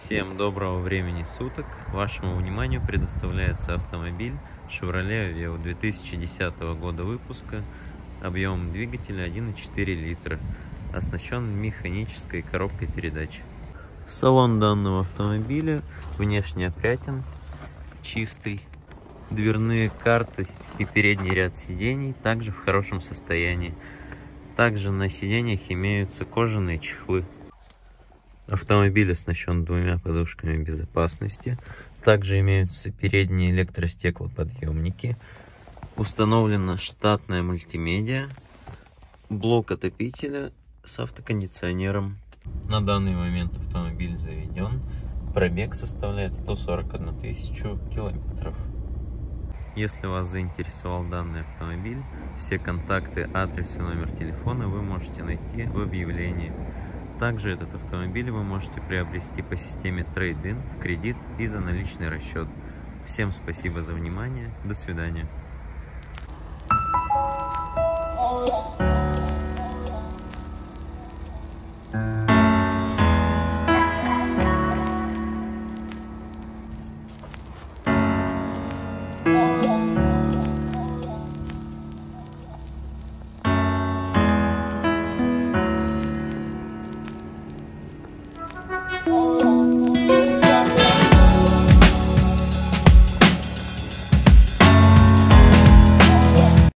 Всем доброго времени суток. Вашему вниманию предоставляется автомобиль Chevrolet Aveo 2010 года выпуска, объемом двигателя 1,4 литра, оснащен механической коробкой передач. Салон данного автомобиля внешне опрятен, чистый. Дверные карты и передний ряд сидений также в хорошем состоянии. Также на сиденьях имеются кожаные чехлы. Автомобиль оснащен двумя подушками безопасности. Также имеются передние электростеклоподъемники. Установлена штатная мультимедиа. Блок отопителя с автокондиционером. На данный момент автомобиль заведен. Пробег составляет 141 тысячу километров. Если вас заинтересовал данный автомобиль, все контакты, адрес и номер телефона вы можете найти в объявлении. Также этот автомобиль вы можете приобрести по системе трейд-ин в кредит и за наличный расчет. Всем спасибо за внимание. До свидания.